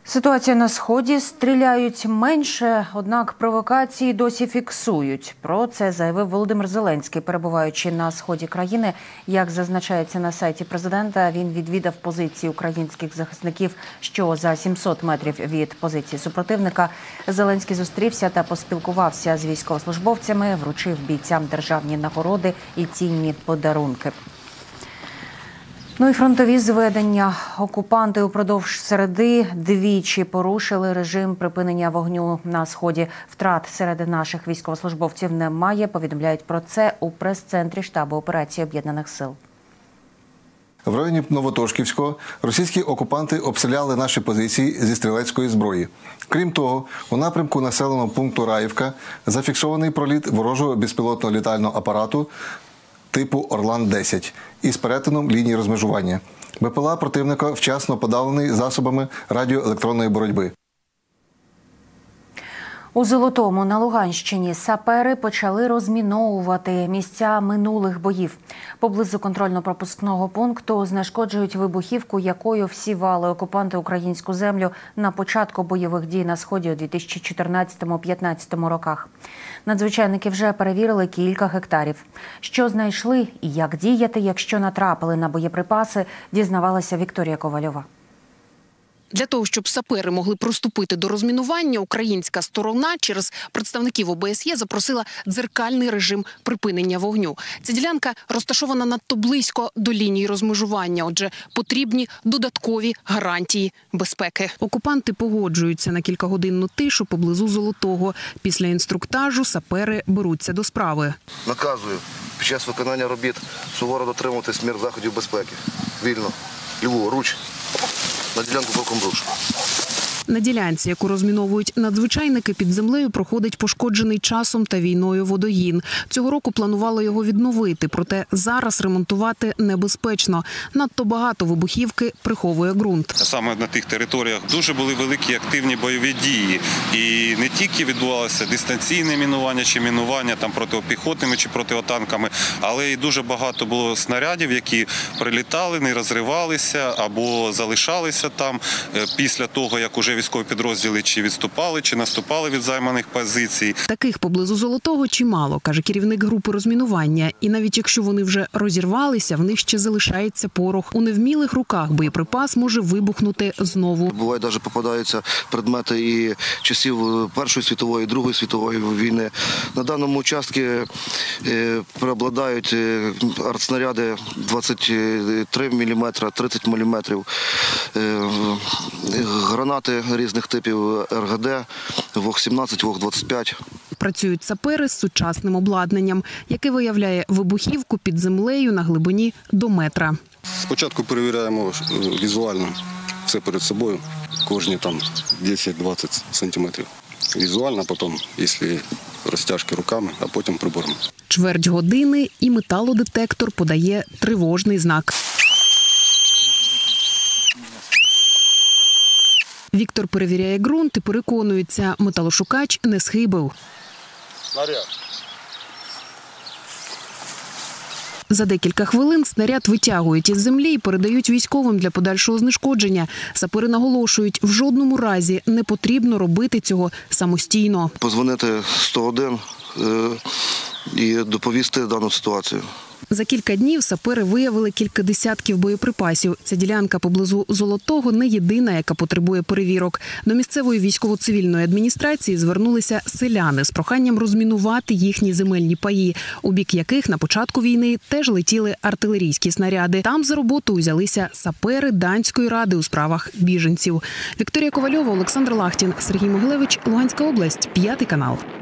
Ситуація на Сході. Стріляють менше, однак провокації досі фіксують. Про це заявив Володимир Зеленський, перебуваючи на сході країни. Як зазначається на сайті президента, він відвідав позиції українських захисників, що за 700 метрів від позиції супротивника. Зеленський зустрівся та поспілкувався з військовослужбовцями, вручив бійцям державні нагороди і цінні подарунки. Ну і фронтові зведення. Окупанти упродовж середи двічі порушили режим припинення вогню на Сході. Втрат серед наших військовослужбовців немає, повідомляють про це у прес-центрі штабу операції Об'єднаних сил. В районі Новотошківського російські окупанти обстріляли наші позиції зі стрілецької зброї. Крім того, у напрямку населеного пункту Раївка зафіксований проліт ворожого безпілотного літального апарату типу «Орлан-10» із перетином лінії розмежування. БПЛА противника вчасно подавлений засобами радіоелектронної боротьби. У Золотому на Луганщині сапери почали розміновувати місця минулих боїв. Поблизу контрольно-пропускного пункту знешкоджують вибухівку, якою всівали окупанти українську землю на початку бойових дій на Сході у 2014-2015 роках. Надзвичайники вже перевірили кілька гектарів. Що знайшли і як діяти, якщо натрапили на боєприпаси, дізнавалася Вікторія Ковальова. Для того, щоб сапери могли проступити до розмінування, українська сторона через представників ОБСЄ запросила дзеркальний режим припинення вогню. Ця ділянка розташована надто близько до лінії розмежування, отже, потрібні додаткові гарантії безпеки. Окупанти погоджуються на кількагодинну тишу поблизу Золотого. Після інструктажу сапери беруться до справи. Наказую під час виконання робіт суворо дотримуватись мір заходів безпеки. Вільно, ліворуч. На ділянку кроком руш. На ділянці, яку розміновують надзвичайники, під землею проходить пошкоджений часом та війною водогін. Цього року планували його відновити, проте зараз ремонтувати небезпечно. Надто багато вибухівки приховує ґрунт. Саме на тих територіях дуже були великі активні бойові дії. І не тільки відбувалося дистанційне мінування чи мінування там протипіхотними чи протитанками, але й дуже багато було снарядів, які прилітали, не розривалися або залишалися там після того, як уже військові підрозділи чи відступали, чи наступали від займаних позицій. Таких поблизу Золотого чимало, каже керівник групи розмінування. І навіть якщо вони вже розірвалися, в них ще залишається порох. У невмілих руках боєприпас може вибухнути знову. Буває, навіть попадаються предмети і часів Першої світової, Другої світової війни. На даному участку преобладають артснаряди 23 мм, 30 мм, гранати різних типів РГД, ВОГ-17, ВОГ-25. Працюють сапери з сучасним обладнанням, яке виявляє вибухівку під землею на глибині до метра. Спочатку перевіряємо візуально все перед собою, кожні там 10-20 сантиметрів. Візуально, потім, якщо розтяжки руками, а потім прибором. Чверть години і металодетектор подає тривожний знак. Віктор перевіряє ґрунт і переконується, металошукач не схибив. За декілька хвилин снаряд витягують із землі і передають військовим для подальшого знешкодження. Сапери наголошують, в жодному разі не потрібно робити цього самостійно. Позвонити 101 і доповісти дану ситуацію. За кілька днів сапери виявили кілька десятків боєприпасів. Ця ділянка поблизу Золотого не єдина, яка потребує перевірок. До місцевої військово-цивільної адміністрації звернулися селяни з проханням розмінувати їхні земельні паї, у бік яких на початку війни теж летіли артилерійські снаряди. Там за роботу взялися сапери Данської ради у справах біженців. Вікторія Ковальова, Олександр Лахтін, Сергій Могилевич, Луганська область, 5 канал.